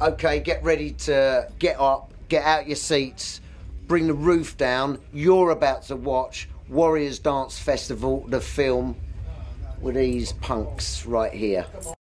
Okay, get ready to get up, get out your seats, bring the roof down. You're about to watch Warriors Dance Festival, the film, with these punks right here.